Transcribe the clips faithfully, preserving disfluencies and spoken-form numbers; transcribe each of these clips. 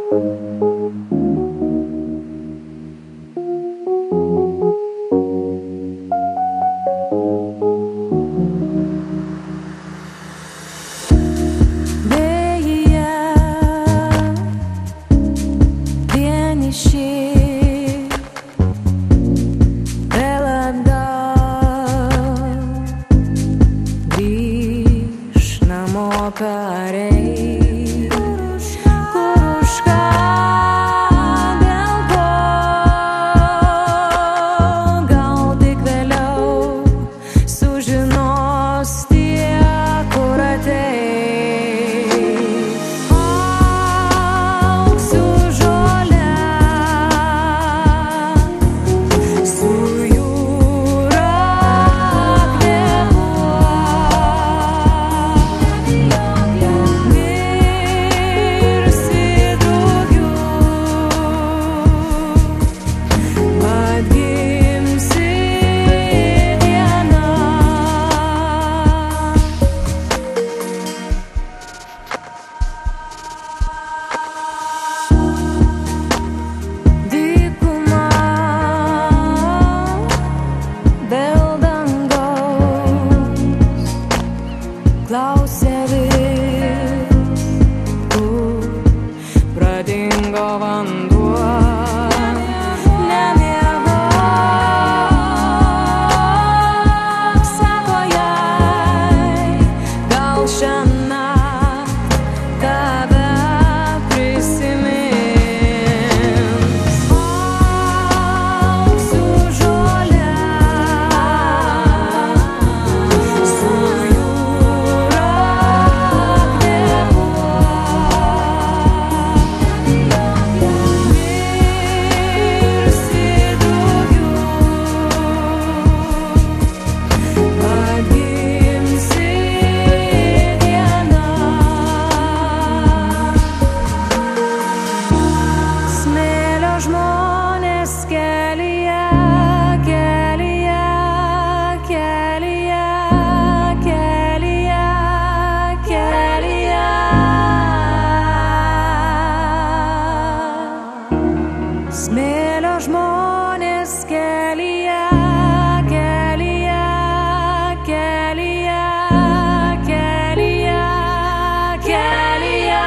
Kariai, kur už ką, dėl ko, gal tik vėliau sužinos tie, kur ateis. Auksiu žole, su jūra klausia vis, kur pradingo vanduo. Nemiegok, sako jai, gal šiąnakt tave prisimins. Auksiu žole, su žmonės kelyje, kelyje, kelyje, kelyje, kelyje. Smėlio žmonės kelyje, kelyje, kelyje, kelyje, kelyje.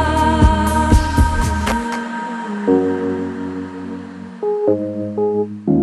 Thank you.